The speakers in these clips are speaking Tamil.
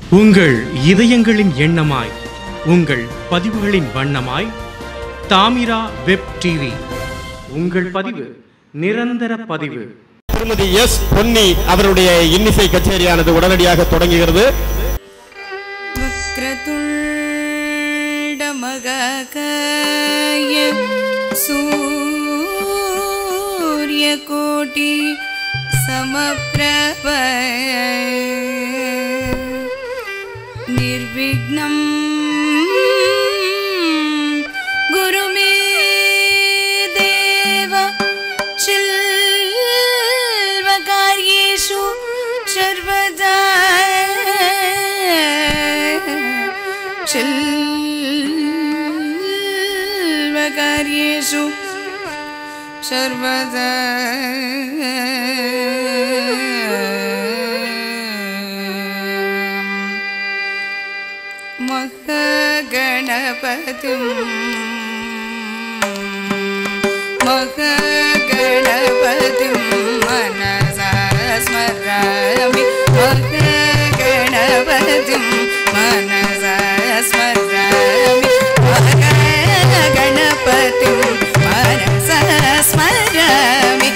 உங்கள் இதயங்களின் எண்ணமாய், உங்கள் பதிவுகளின் வண்ணமாய் தாமிரா வெப் டிவி. உங்கள் பதிவு நிரந்தர பதிவு. திருமதி எஸ் பொன்னி அவருடைய இன்னிசை கச்சேரியானது உடனடியாக தொடங்குகிறது. சூரியகோட்டி சமப்ரப நிர்விக்னம் குருமே தேவ சில்வகார்யேஷு சர்வதா சில்வகார்யேஷு சர்வதா மகணபதிம் மனசா ஸ்மராமி மகணபதிம் மனசா ஸ்மராமி மகணபதிம் மனசா ஸ்மராமி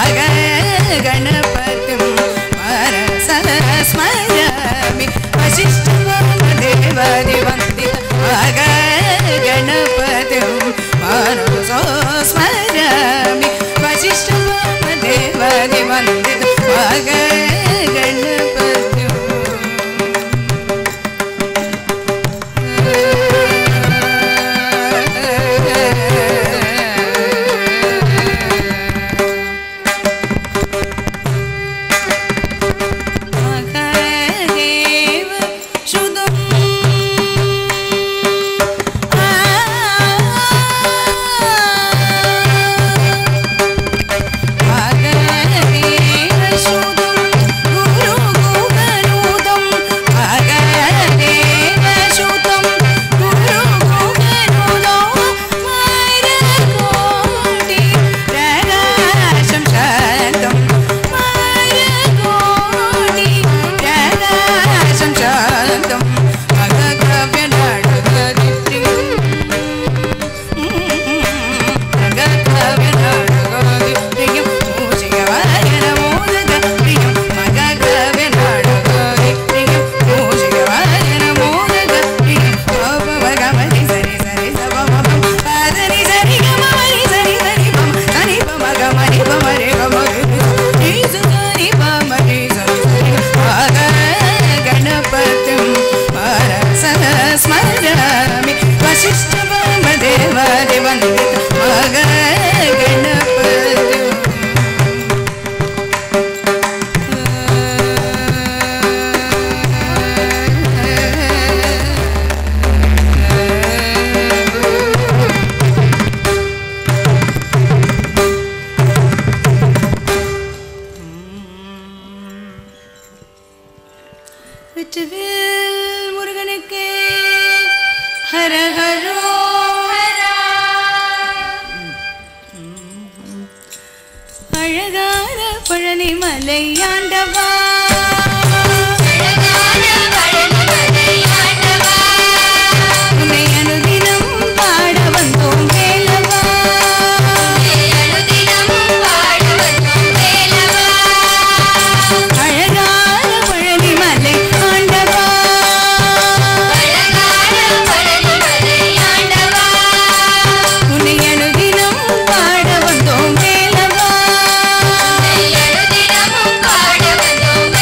மகணபதிம் மனசா ஸ்மராமி வசிஷ்டவாமதேவாதி வந்தித மகணபதிம் மனசா ஸ்மராமி வசிஷ்டவாமதேவாதி வந்தித மகணபதிம் முருகனுக்கே ஹர ஹரோ ஹரா. அழகான பழனி மலை ஆண்டவா, உன்னை அனுதினம் பாட வந்தோம் வேலவா. அழகான பழனி மலை ஆண்டவா, உன்னை அனுதினம் பாட வந்தோம் வேலவா.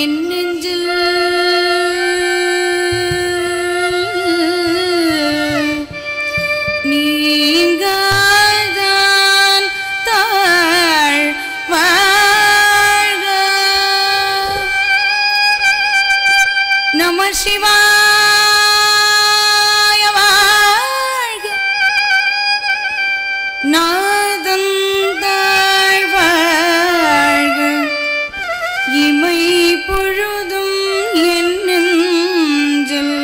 என் நெஞ்சில் நீங்காதான் தாழ் வாழ்க. நம சிவாய வாழ்க. நாதம் தாழ் வாழ்க. இமை பொழுதும் என் நெஞ்சில்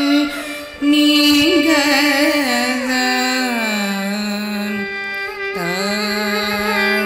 நீங்கதான் தாழ்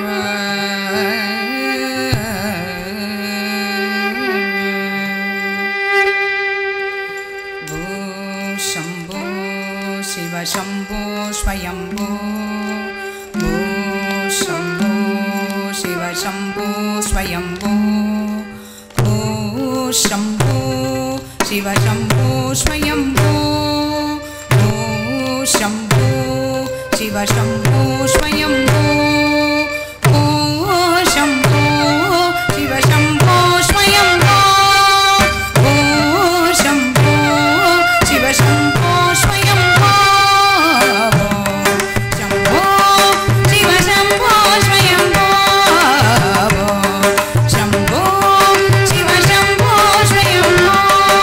வாழ்க. ஓ சம்போ சிவ சம்போ ஸ்வயம்போ. ஓ சம்போ சிவ சம்போ ஸ்வயம்போ. ஓ சம்போ சிவ சம்போ ஸ்வயம்போ. ஓ சம்போ சிவ சம்போ ஸ்வயம்போ. ஓ சம்போ சிவ சம்போ ஸ்வயம்போ. ஓ சம்போ சிவ சம்போ ஸ்வயம்போ. சம்போ சிவ சம்போ ஸ்வயம்போ. சம்போ சிவ சம்போ ஸ்வயம்போ.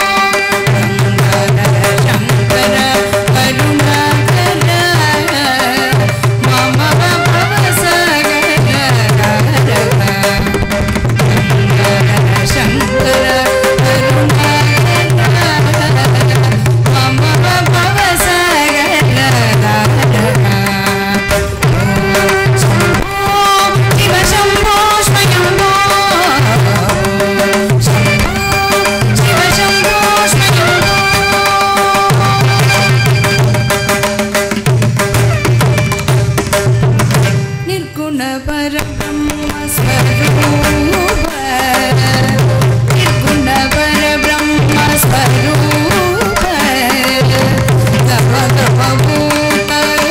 சங்கர கருணாகர மம பவசகர. சங்கர கருணாகர மம பவசகர. சம்போ சிவ சம்போ ஸ்வயம்போ. சம்போ சிவ சம்போ ஸ்வயம்போ. निर्गुण परब्रह्म स्वरूप. निर्गुण परब्रह्म स्वरूप. तव तव भूत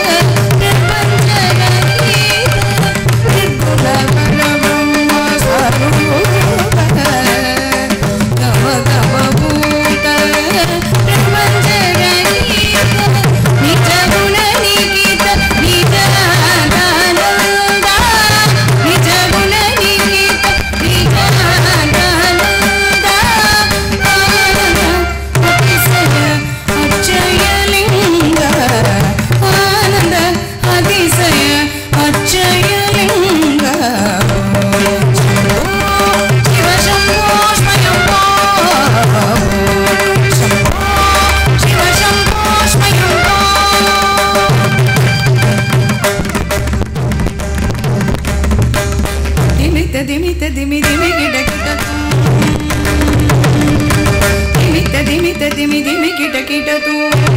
प्रपंचरहित. निर्गुण परब्रह्म स्वरूप. तव तव भूत प्रपंचरहित. निज गुण निकित निज आनंद. निज गुण निकित निज आनंद. अतिशय अक्षय लिंग. आनंद अतिशय अक्षय लिंग. शंभो शिव शंभो स्वयंभो. शंभो शिव शंभो स्वयंभो. दिमित दिमित दिमि दिमि गिड गिड तू. दिमित दिमित दिमि दिमि गिड गिड तू.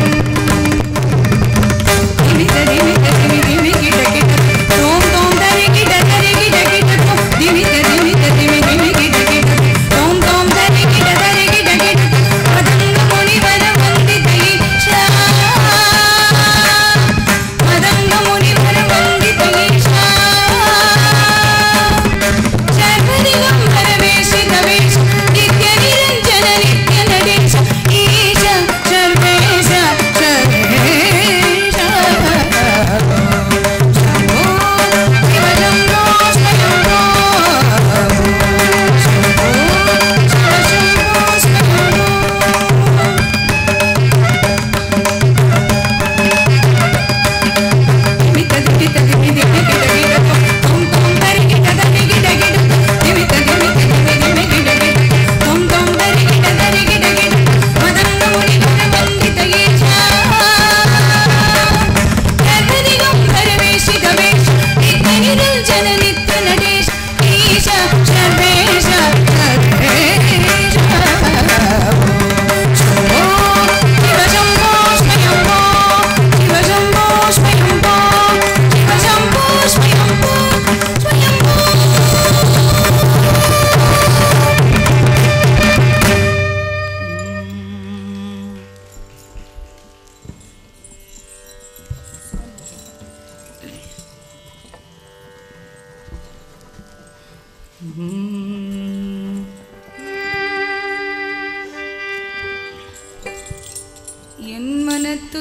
दिमित दिमित दिमि दिमि गिड गिड तू. तोम तोम धरि गिड धरि गिड गिड तू. दिमित दिमित दिमि दिमि गिड गिड तू. तोम तोम धरि गिड धरि गिड गिड तू. मदंग मुनिवर वंदित ईशा. मदंग मुनिवर वंदित ईशा. सर्वदिगंबर वेशित वेश. नित्य निरंजन नित्य नरेश. ईश सर्वेश सर्वेश.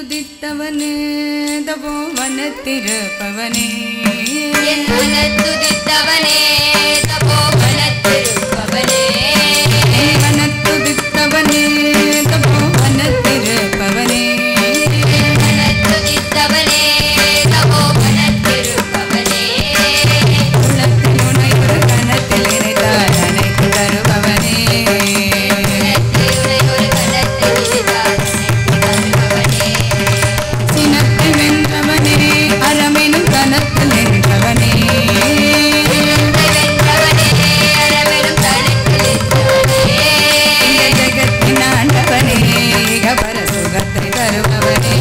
மனத்துதித்தவனே தபோவனத்திருப்பவனே என் மனத்துதித்தவனே தபோவனத்திருப்பவனே மனத்துதித்தவனே தபோவனத்திருப்பவனே மனத்துதித்தவனே தபோவனத்திருப்பவனே உள்ளத்தில் உனை ஒரு கணத்தில் இணைத்தால் அனைத்து தருபவனே சினத்தை வென்றவனே அறமெனும் கணத்தில் நின்றவனே இந்த ஜகத்தின் ஆண்டவனே இகபர சுகத்தை தருபவனே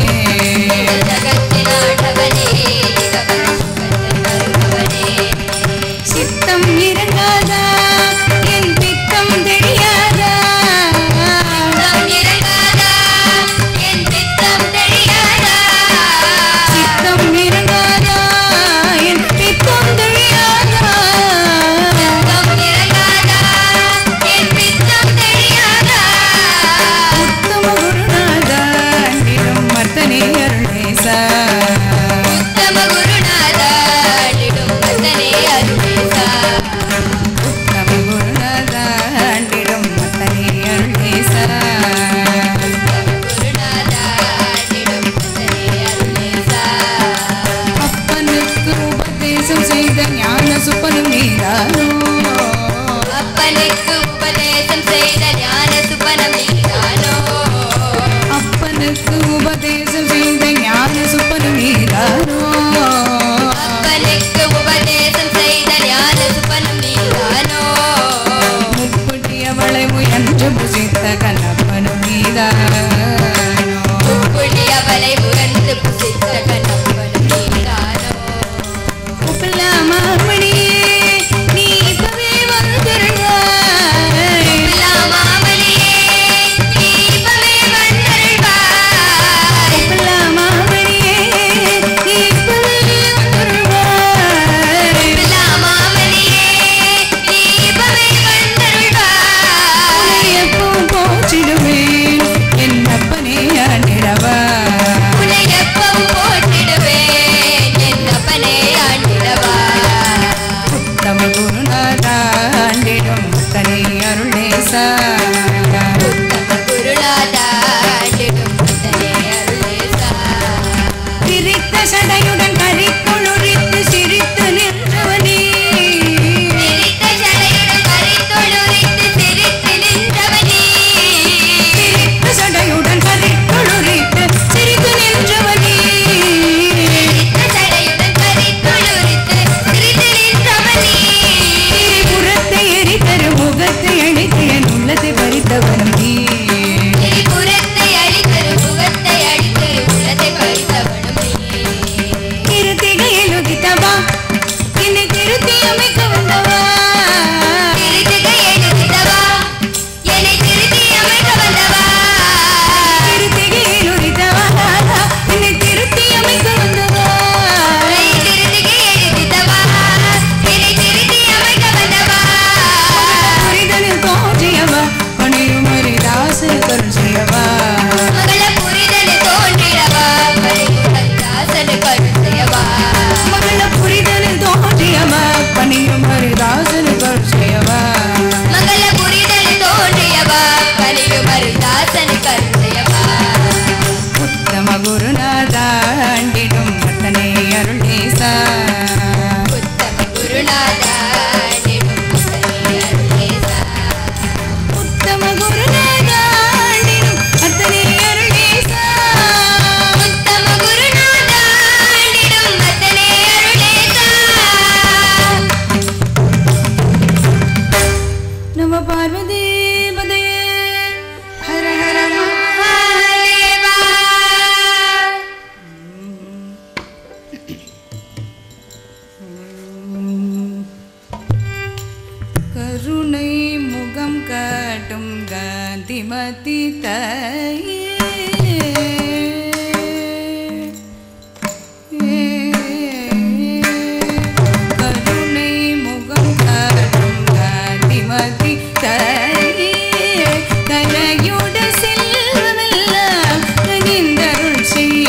சித்தம் இறங்காதா என் பித்தம் தெரியாதா சித்தம் இறங்காதா என் பித்தம் தெரியாதா உத்தம குருநாதா அன்பிலும் மர்த்தனே அருளேசா உத்தம குருநாதா அன்பிலும் மர்த்தனே அருளேசா அப்பனுக்கு உபதேசம் செய்த ஞான சுப்பனும் நீதானோ அப்பனுக்கு உபதேசம் செய்த ஞான சுப்பனம் நீதானோ அப்பனுக்கு உபதேசம் செய்த ஞான சுப்பனும் நீதானோ அப்பனுக்கு உபதேசம் செய்த ஞான சுப்பனம் நீதானோ முப்புட்டியவளை முயன்று புசித்த கண்ணப்பனும் நீதானோ புள்ளியவளை முகந்து புசித்த கண்ணப்பனும் நீதானோ உப்பலாமாமணியே நீ இப்பவே வந்திருந்தாய் மாமணியே நீ இப்பவே வந்தருள்வாய் உப்பலாமாமணியே நீ இப்பவே வந்திருந்தாய் மாமணியே நீ இப்பவே வந்தருள்வாய் உன்னை எப்பவும் போற்றிடுவேன் என் அப்பனே ஆண்டிடவா உன்னை எப்பவும் போற்றிடுவேன் என் அப்பனே ஆண்டிடவா உத்தம குருநாதா ஆண்டிடும் தனி அருளேசா உத்தம குருநாதா ஆண்டிடும் தனே அருளேசா திரித்த சடையுடன் கரிக்குளுரித்து சிரித்து நின்றவனே சிரித்த சடையுடன் கரித்தொழுரித்து சிரித்து நின்றவனே திரித்த சடையுடன் கரிக்குளுரித்து சிரித்து நின்றவனே சிரித்த சடையுடன் கரித்தொழுரித்து சிரித்து நின்றவனே திரிபுரத்தை எரித்தரு முகத்தை அழித்து என் உள்ளத்தை பறித்தவனும் நீ திரிபுரத்தை அழித்தரு முகத்தை அடித்தரு உள்ளத்தை பறித்தவனும் நீ திருத்திகையில் உதித்தவா என்னை திருத்தி அமைக்க வந்தவா திருத்திகை எழுதித்தவா என்னை திருத்தி அமைக்க வந்தவா திருத்திகையில் உதித்தவா என்னை திருத்தி அமைக்க வந்தவா திருத்திகை எழுதித்தவா என்னை திருத்தி அமைக்க வந்தவா புரிதலில் தோன்றியவா பணியும் ஹரிதாசர் கருள் செய்யவா மகள புரிதல் தோன்றிடவா பரிதாசன் கருத்தையவா மகள புரிதலில் தோன்றியவா பணியும் ஹரிதாசர் கருள் செய்யவா மகள புரிதல் தோன்றியவா பரியும் ஹரிதாசன் கருத்தையவா உத்தம குருநாதா ஆண்டிடும் மத்தனை அருளேசா உத்தம குருநாதா ஆண்டிடும் தனே அருளேசா உத்தம குருநாதா ஆண்டிடும் மத்தனை அருளேசா உத்தம குருநாதா ஆண்டிடும் தனே அருளேசா நம பார்வதி பதையே ஹர ஹர மகாதேவா கருணை முகம் காட்டும் காந்திமதி தாயே கருணை முகம் காட்டும் காந்திமதி தாயே கலையுட செல்வமெல்லாம் கனிந்தருள் செய்ய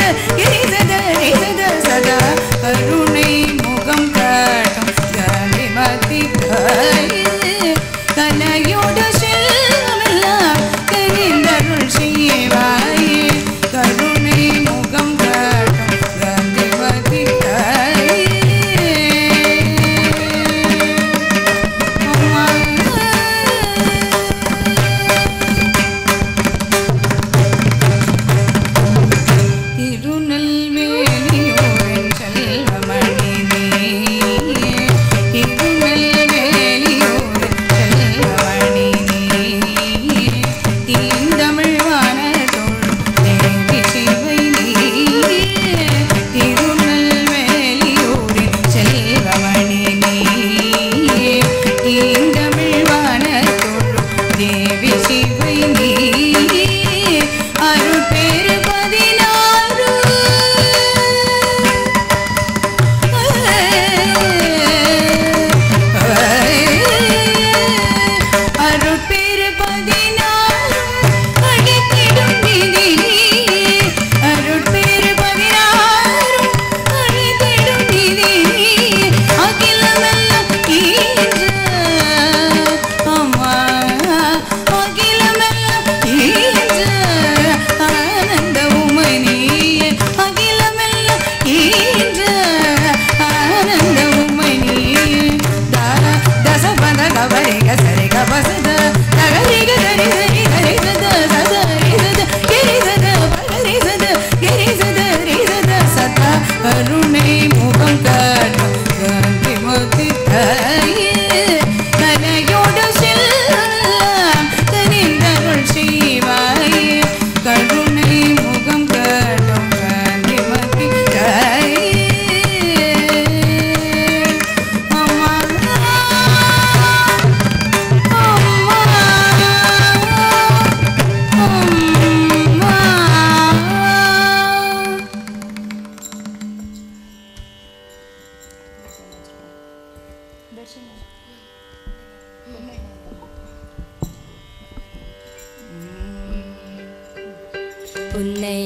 புன்னை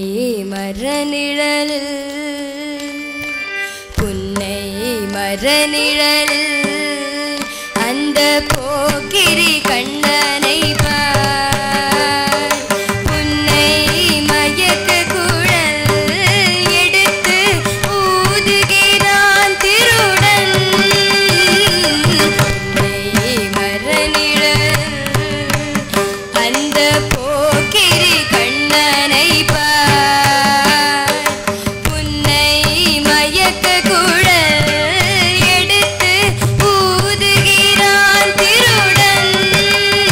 மரநிழலில் புன்னை மரநிழலில் அந்த போக்கிரி கண்ணனை பார். புன்னை மயக்க குழல் எடுத்து ஊதுகிறான் திருடன். புன்னை மரநிழல் அந்த போக்கிரி கண்ணனை பார். புன்னை மயக்க குழல் எடுத்து ஊதுகிறான் திருடன்.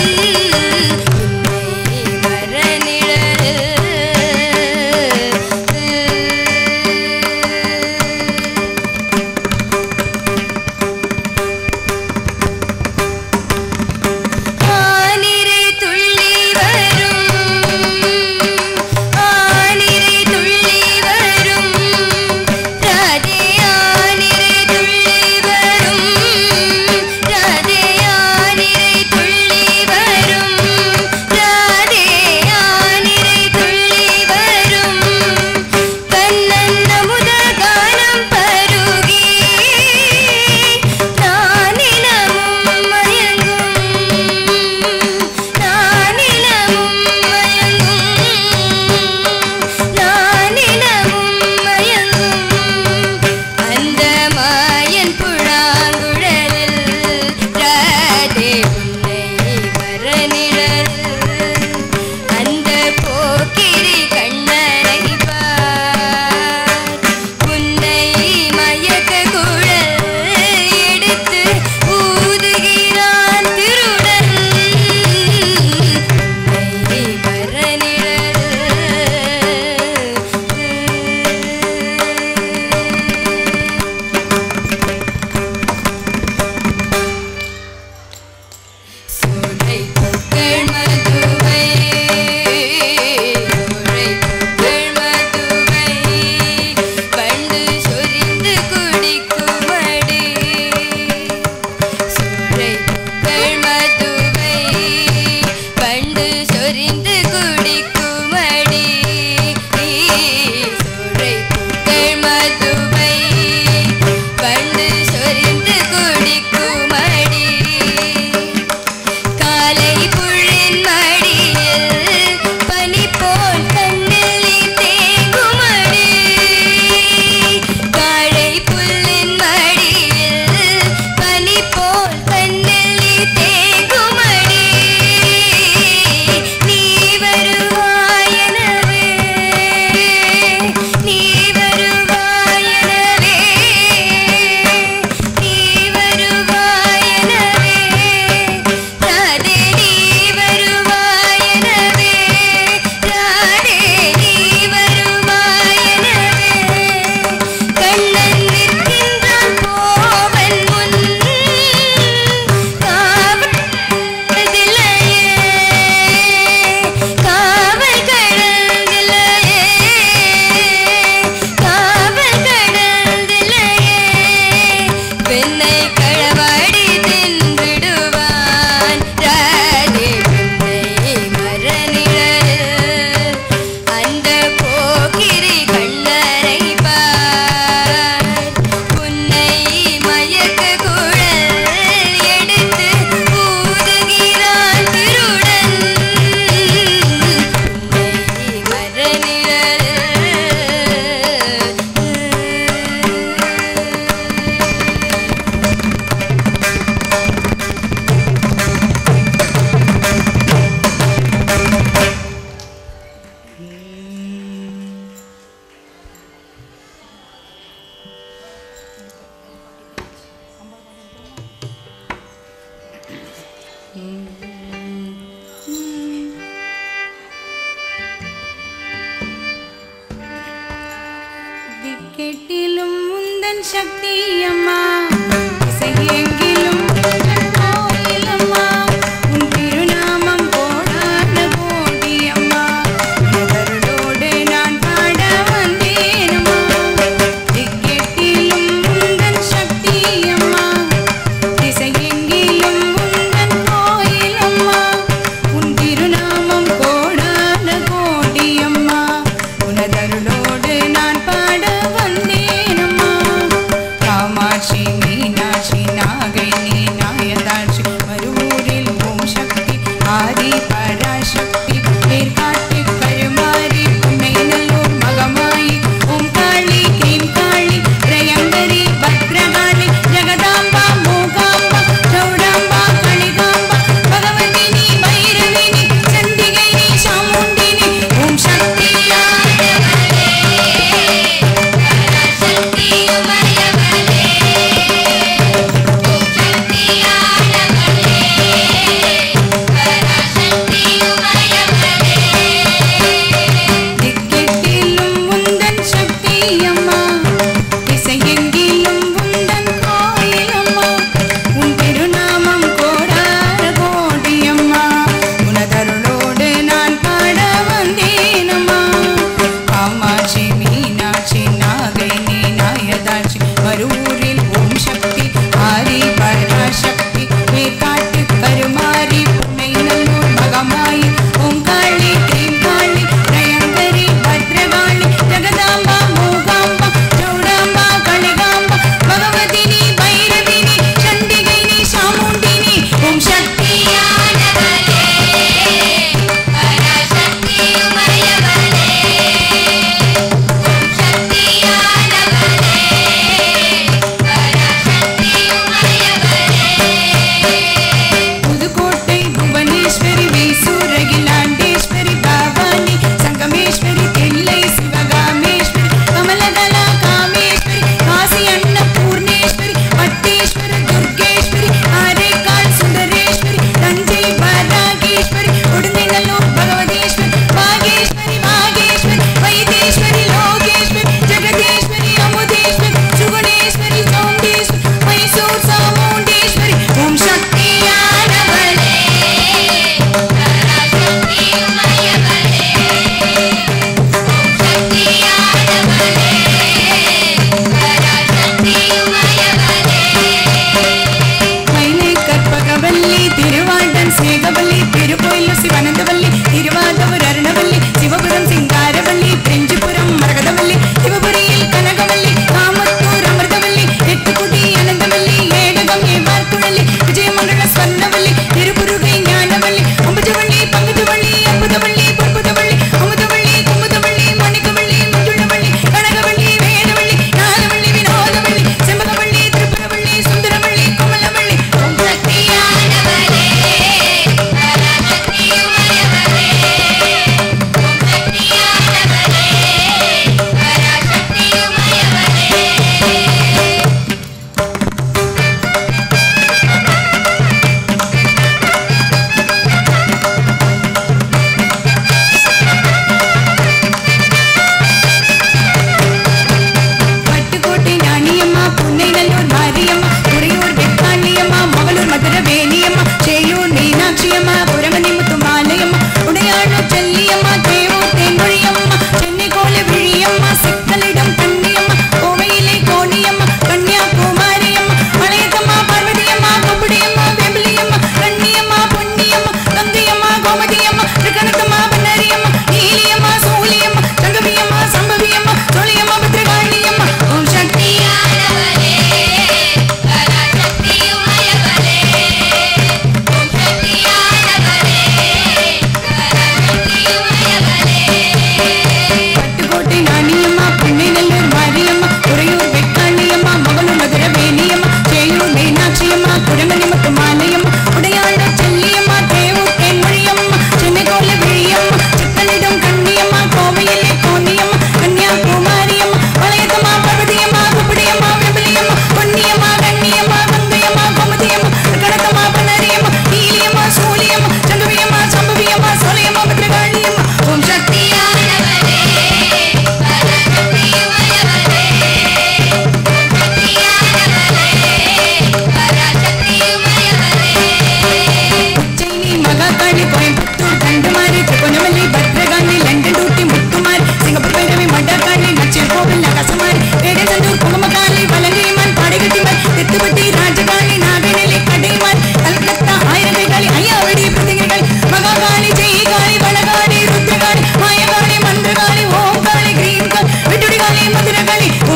திக்கெட்டிலும் உந்தன் சக்தி அம்மா இசையெங்கிலும் உந்தன் கோயிலம்மா உன் திருநாமம் கோடான கோடி அம்மா உனதருளோடு நான் பாட வந்தேனம்மா திக்கெட்டிலும் உந்தன் சக்தி அம்மா இசையெங்கிலும் உந்தன் கோயிலம்மா உன் திருநாமம் கோடான கோடி அம்மா உனதருளோடு நான் பாட வந்தேனம்மா காமாட்சி மீனாட்சி நாக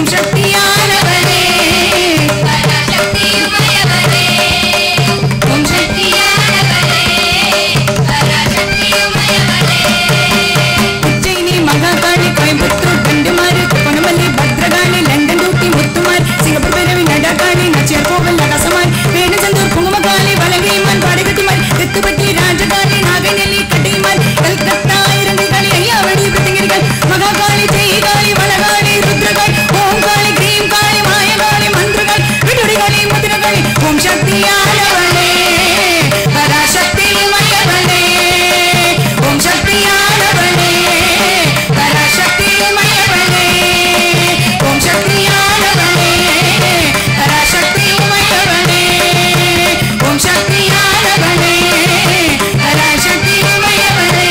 சக்தியானவளே பராசக்தியுமையவளே ஓம் சக்தியானவளே பராசக்தியுமையவளே உஜ்ஜயினி மகாகாளி கோயம்புத்தூர் கண்டுமாறு பொன்னமல்லி பத்ரகாளி லண்டன் ஊட்டி முத்துமார் சிங்கப்பூர் பேரவி நடகாளி நச்சியார் கோவில் நகசமார் வேணுச்சந்தூர் குங்குமகாளி வலங்கைமான் பாடகத்திமார் தெத்துப்பட்டி ராஜகாளி நாகைநெல்லி கட்டைமார் கல்கத்தா இரண்டைகாளி ஐயாவடி பிரத்திங்கிரிகள் மகாகாளி ஜெயகாளி வளகாளி ருத்ரகாளி ஓம் காளி கிரீம் காளி மாயகாளி மந்திரகாளி விடுடிகாளி முதிரகாளி ஓம் சக்தியானவளே பராசக்தியுமையவளே ஓம் சக்தியானவளே பராசக்தியுமையவளே ஓம் சக்தியானவளே பராசக்தியுமையவளே ஓம் சக்தியானவளே பராசக்தியுமையவளே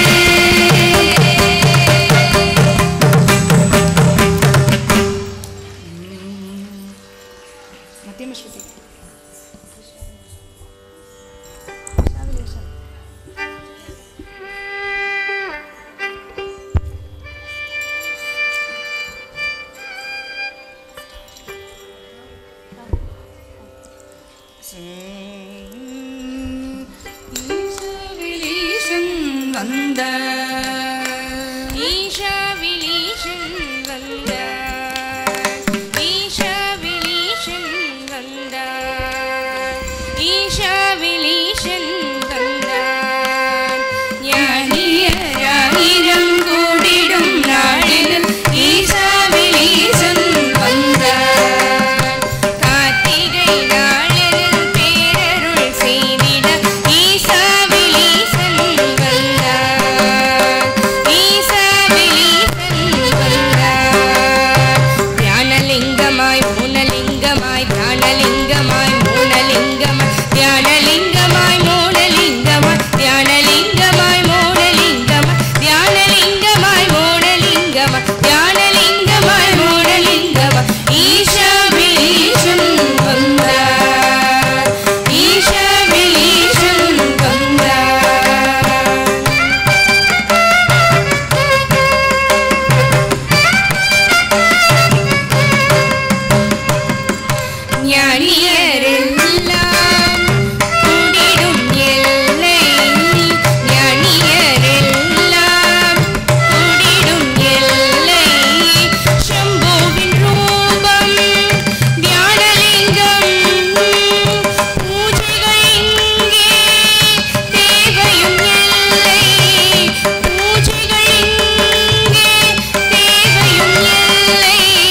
மத்தியம ஸ்ருதி ஈசவிலீசன் வந்த ஈஷாவிலீஷன் வந்தார் ஈஷாவிலீஷன் வந்தார் ஈஷாவிலீஷன் வந்தார் ஞானியராயிரம் கூடிடும் நாளில் ஈசவிலீசன் வந்தார் கார்த்திகை நாளில் பேரருள் செய்திட ஈசாவிலீசன் வந்தார் ஈசாவிலீசன் வந்தார் தியானலிங்கமாய் மூலலிங்கமாய் தியானலிங்கமாய் மூலலிங்கமாய் தியானலிங்கமாய் மூலலிங்கமாய் தியானலிங்கமாய் மூலலிங்கமாய் தியானலிங்கமாய் மூலலிங்கமாய் தியானலிங்கமாய் மூலலிங்கமாய் ஈஷாவிலீசன் வந்தார் ஈஷாவிலீசன் வந்தார் ஞானியரெல்லாம் கூடிடும் எல்லை ஞானியரெல்லாம் கூடிடும் எல்லை சம்புவின் ரூபம் தியானலிங்கம் பூஜைகள் இங்கே தேவையும் எல்லை பூஜைகள் இங்கே தேவையும் எல்லை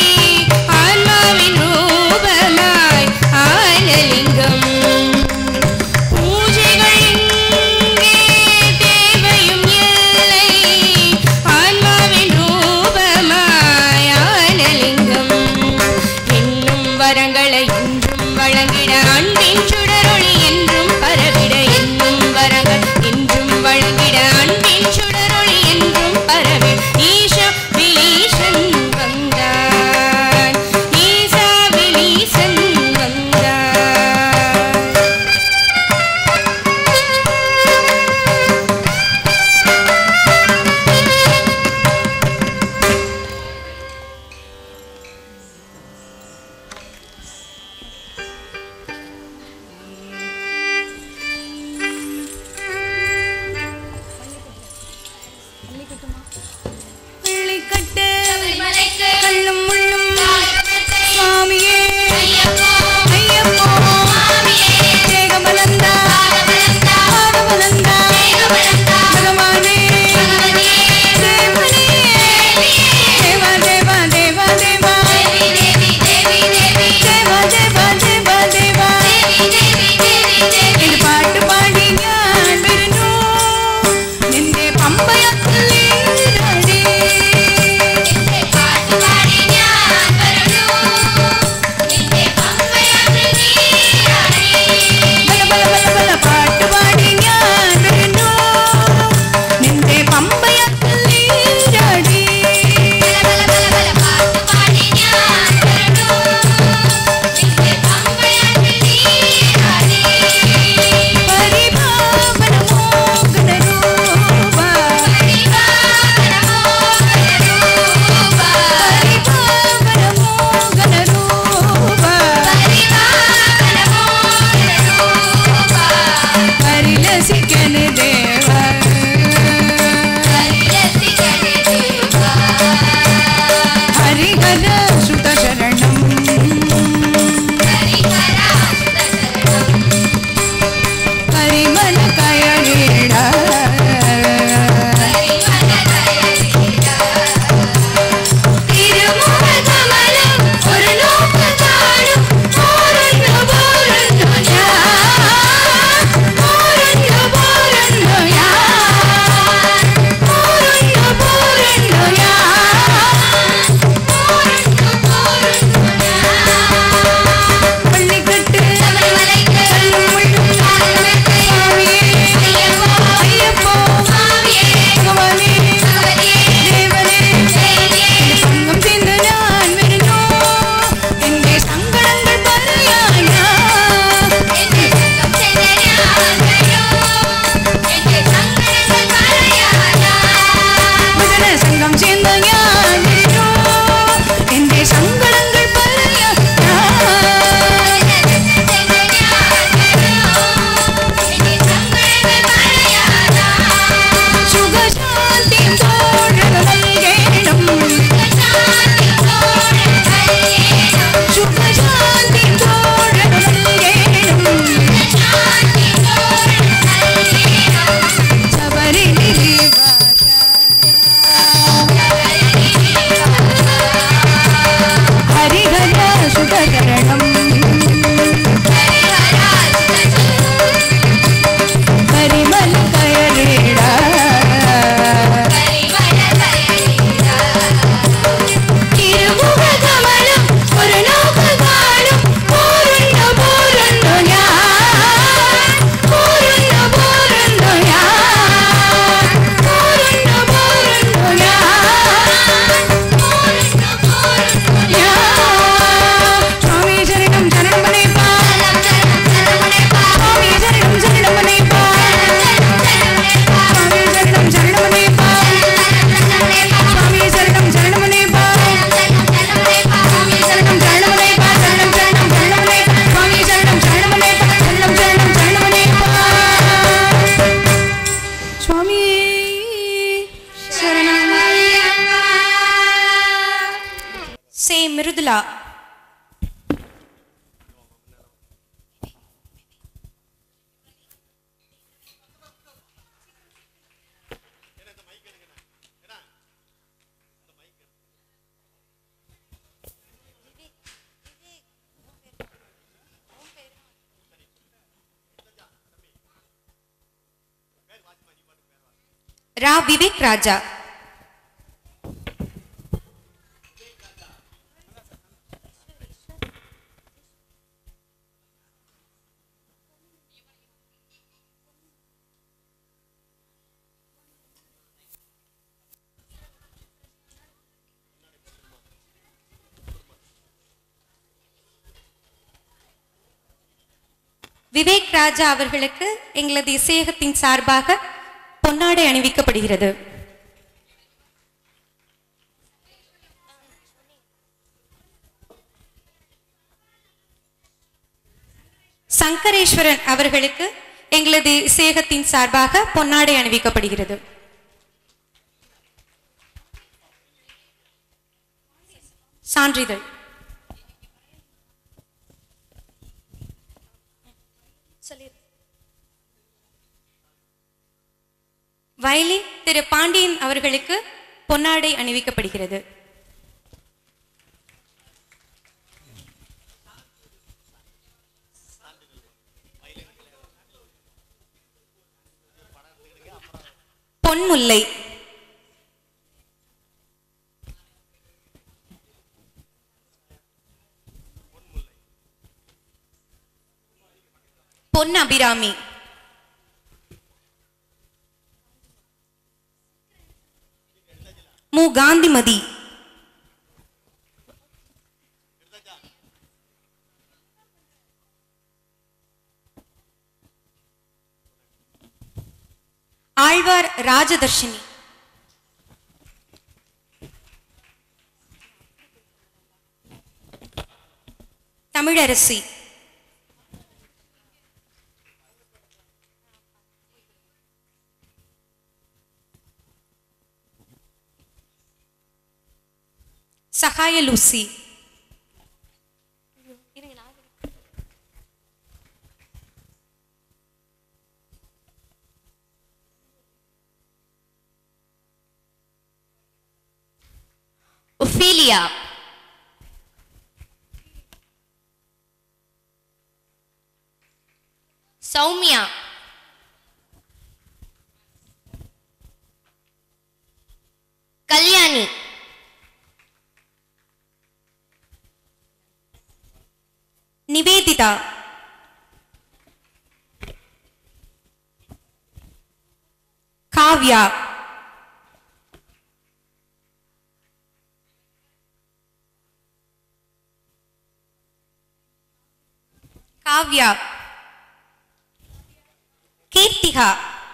சே மிருதுலா. ரா விவேக் ராஜா. விவேக் ராஜா அவர்களுக்கு எங்களது இசையகத்தின் சார்பாக பொன்னாடை அணிவிக்கப்படுகிறது. சங்கரேஸ்வரன் அவர்களுக்கு எங்களது இசையகத்தின் சார்பாக பொன்னாடை அணிவிக்கப்படுகிறது. சான்றிதழ். வயலின் திரு பாண்டியன் அவர்களுக்கு பொன்னாடை அணிவிக்கப்படுகிறது. பொன்முல்லை. பொன் அபிராமி. மு காந்திமதி. ஆழ்வார் ராஜதர்ஷினி. தமிழரசி. சகாய லூசி. ஒஃபீலியா. சௌமியா. கல்யாணி. நிவேதிதா. காவ்யா. காவ்யா. கீர்த்திகா.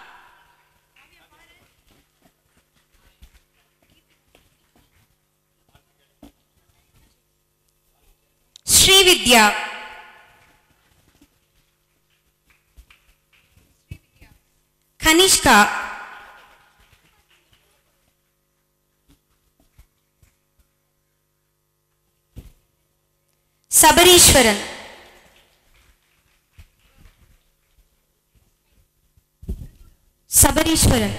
ஸ்ரீவித்யா. கனிஷ்கா. சபரீஸ்வரன். சபரீஸ்வரன்.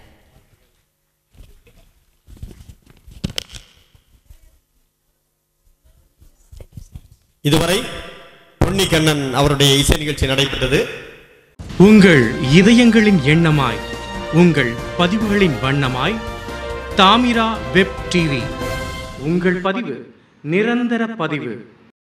இதுவரை பொன்னிக்கண்ணன் அவருடைய இசை நிகழ்ச்சி நடைபெற்றது. உங்கள் இதயங்களின் எண்ணமாய், உங்கள் பதிவுகளின் வண்ணமாய், தாமிரா வெப் டிவி. உங்கள் பதிவு நிரந்தர பதிவு.